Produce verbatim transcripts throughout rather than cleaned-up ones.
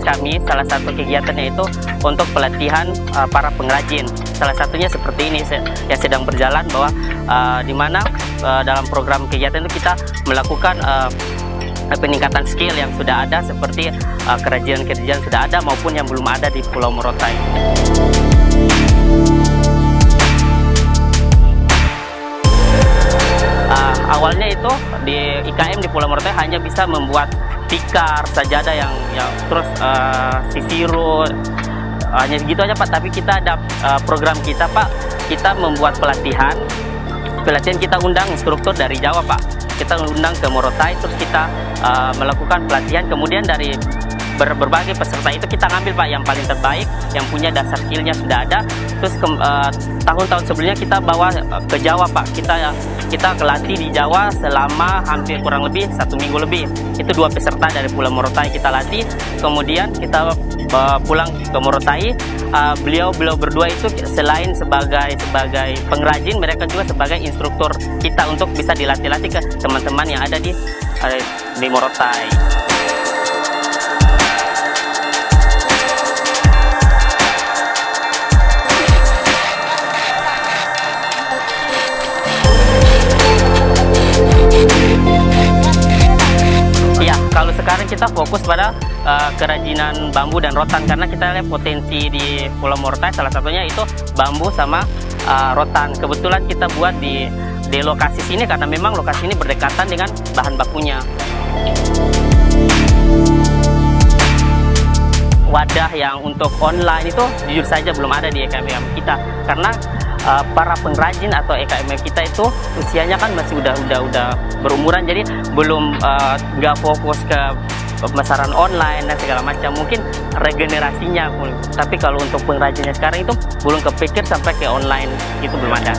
tugas kami, salah satu kegiatannya itu untuk pelatihan uh, para pengrajin. Salah satunya seperti ini yang sedang berjalan, bahwa uh, di mana uh, dalam program kegiatan itu kita melakukan uh, peningkatan skill yang sudah ada, seperti uh, kerajinan-kerajinan sudah ada maupun yang belum ada di Pulau Morotai. Uh, awalnya itu di I K M di Pulau Morotai hanya bisa membuat tikar, sajadah yang yang terus uh, sisiru, hanya gitu aja Pak. Tapi kita ada uh, program kita Pak, kita membuat pelatihan. Pelatihan kita undang instruktur dari Jawa Pak. Kita undang ke Morotai, terus kita uh, melakukan pelatihan. Kemudian dari ber berbagai peserta itu kita ngambil Pak yang paling terbaik, yang punya dasar skillnya sudah ada. Terus tahun-tahun uh, sebelumnya kita bawa uh, ke Jawa Pak. Kita kita kelatih di Jawa selama hampir kurang lebih satu minggu lebih. Itu dua peserta dari Pulau Morotai kita latih. Kemudian kita uh, pulang ke Morotai. Uh, beliau beliau berdua itu selain sebagai sebagai pengrajin, mereka juga sebagai instruktur kita untuk bisa dilatih-latih ke teman-teman yang ada di uh, di Morotai. Kalau sekarang kita fokus pada uh, kerajinan bambu dan rotan, karena kita lihat potensi di Pulau Morotai salah satunya itu bambu sama uh, rotan. Kebetulan kita buat di di lokasi sini karena memang lokasi ini berdekatan dengan bahan bakunya. Wadah yang untuk online itu jujur saja belum ada di E K M kita, karena uh, para pengrajin atau E K M kita itu usianya kan masih udah udah udah berumuran, jadi belum nggak uh, fokus ke pemasaran online dan segala macam, mungkin regenerasinya. Tapi kalau untuk pengrajinnya sekarang itu belum kepikir sampai ke online, itu belum ada.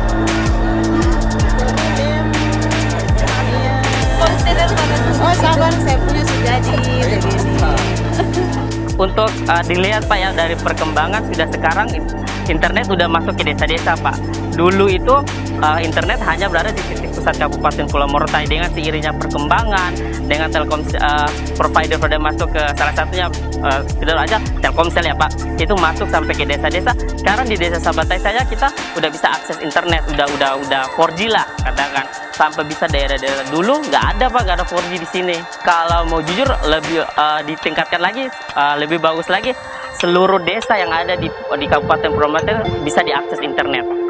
Oh sabar, saya punya sudah di begini. Untuk uh, dilihat Pak ya, dari perkembangan sudah sekarang internet sudah masuk ke desa-desa Pak. Dulu itu uh, internet hanya berada di titik pusat Kabupaten Pulau Morotai. Dengan seiringnya perkembangan, dengan Telkom uh, provider pada masuk ke salah satunya uh, tidak aja Telkomsel ya Pak, itu masuk sampai ke desa-desa. Sekarang di desa Sabatai saja kita udah bisa akses internet, udah udah udah empat G lah katakan, sampai bisa daerah-daerah dulu nggak ada Pak, nggak ada empat G di sini. Kalau mau jujur lebih uh, ditingkatkan lagi, uh, lebih bagus lagi, seluruh desa yang ada di, di Kabupaten Pulau Morotai bisa diakses internet.